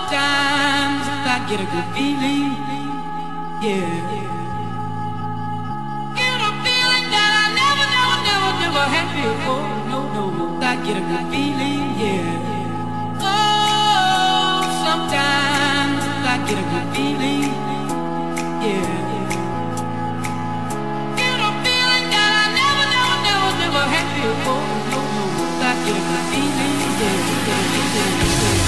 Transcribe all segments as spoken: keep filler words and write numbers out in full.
Sometimes I get a good feeling, yeah. Get a feeling that I never, never, never, never had before. No, no, no, I get a good feeling, yeah. Oh, sometimes I get a good feeling, yeah. Get a feeling that I never, never, never, never had before. No, no, no, I get a good feeling, yeah, yeah, yeah, yeah.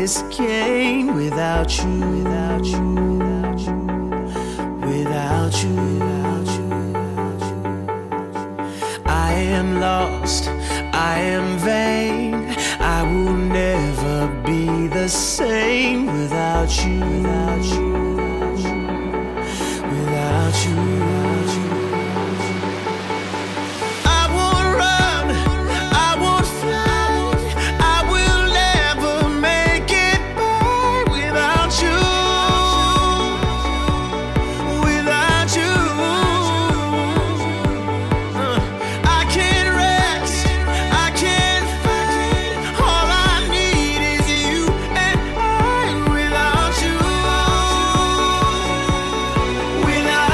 is gain without you, without you, without you, without you, without you, without you. I am lost, I am vain, I will never be the same without you, without you, without you, without you. I won't run, I won't fly, I will never make it by without you, without you. Uh, I can't rest, I can't fight, all I need is you and I without you, without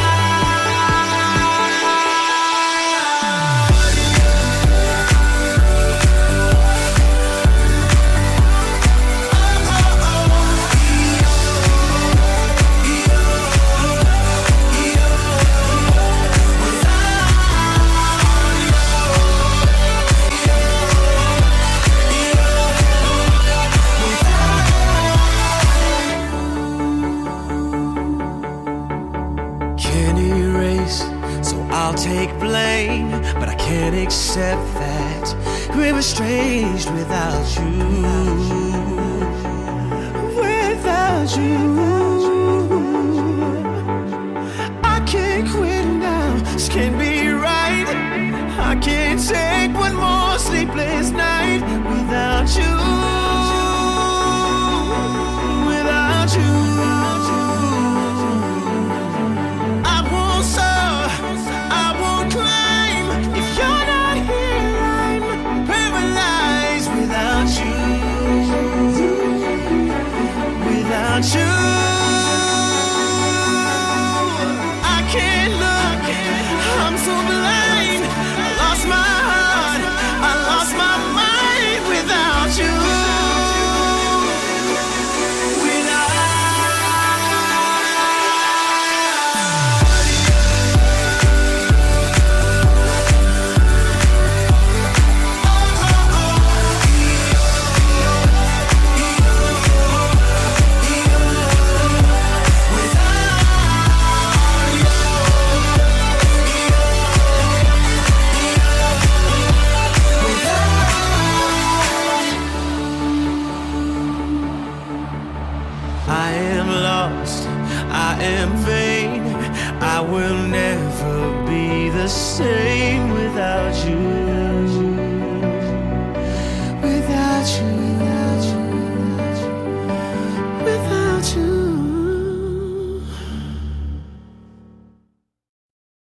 can't erase, so I'll take blame, but I can't accept that we're estranged without you, without you. I can't quit now, this can't be right. I can't take one more sleepless night without you, without you. I won't soar, I won't climb. If you're not here, I'm paralyzed without you, without you. I can't look, I'm so blind. I lost my heart, I lost my mind without you, without I am lost, I am vain, I will never be the same without you, without you.